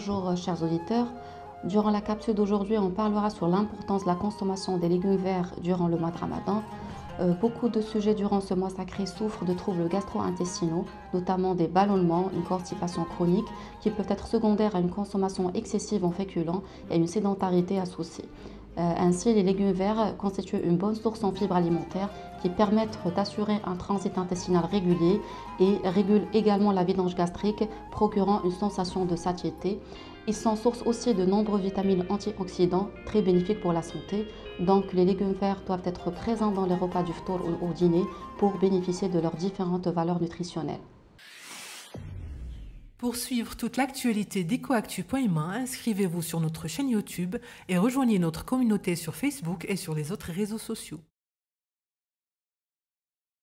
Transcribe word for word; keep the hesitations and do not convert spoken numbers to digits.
Bonjour euh, chers auditeurs. Durant la capsule d'aujourd'hui, on parlera sur l'importance de la consommation des légumes verts durant le mois de Ramadan. Euh, beaucoup de sujets durant ce mois sacré souffrent de troubles gastro-intestinaux, notamment des ballonnements, une constipation chronique, qui peuvent être secondaires à une consommation excessive en féculents et une sédentarité associée. Euh, ainsi, les légumes verts constituent une bonne source en fibres alimentaires qui permettent d'assurer un transit intestinal régulier et régulent également la vidange gastrique, procurant une sensation de satiété. Ils sont source aussi de nombreux vitamines antioxydants très bénéfiques pour la santé. Donc, les légumes verts doivent être présents dans les repas du ftour ou au dîner pour bénéficier de leurs différentes valeurs nutritionnelles. Pour suivre toute l'actualité d'ecoactu point m a, inscrivez-vous sur notre chaîne YouTube et rejoignez notre communauté sur Facebook et sur les autres réseaux sociaux.